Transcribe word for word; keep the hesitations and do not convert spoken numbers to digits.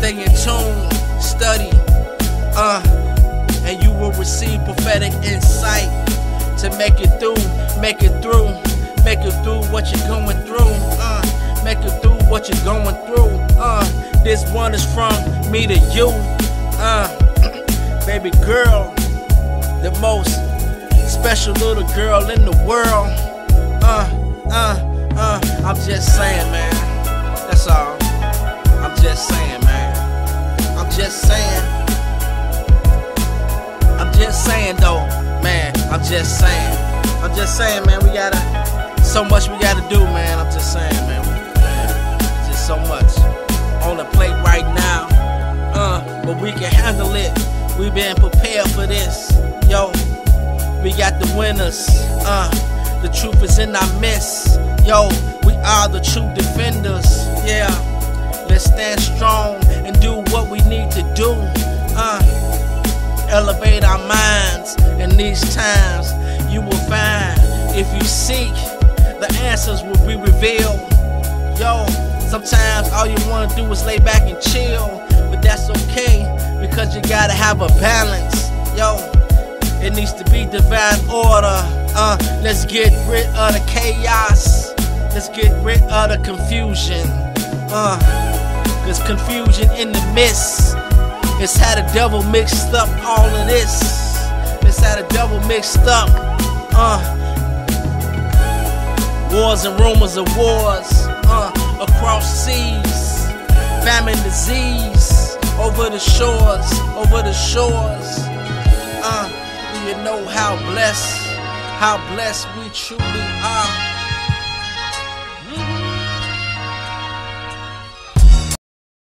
Stay in tune, study, uh, and you will receive prophetic insight to make it through, make it through, make it through what you're going through, uh, make it through what you're going through, uh, this one is from me to you, uh, baby girl, the most special little girl in the world, uh, uh, uh, I'm just saying, man, that's all, I'm just saying, man, I'm just saying, I'm just saying though, man, I'm just saying, I'm just saying, man, we gotta, so much we gotta do, man, I'm just saying, man, man, just so much on the plate right now, uh, but we can handle it, we been prepared for this, yo, we got the winners, uh, the truth is in our midst, yo, we are the true defenders, yeah, let's stand strong and do what we need to do, uh, elevate our minds in these times, you will find, if you seek, the answers will be revealed, yo, sometimes all you want to do is lay back and chill, but that's okay, because you gotta have a balance, yo, it needs to be divine order, uh, let's get rid of the chaos, let's get rid of the confusion, uh, cause confusion in the midst, it's how the devil mixed up all of this, it's how the devil mixed up, uh, wars and rumors of wars, uh, across seas, famine, disease, over the shores, over the shores, uh, do you know how blessed, how blessed we truly are?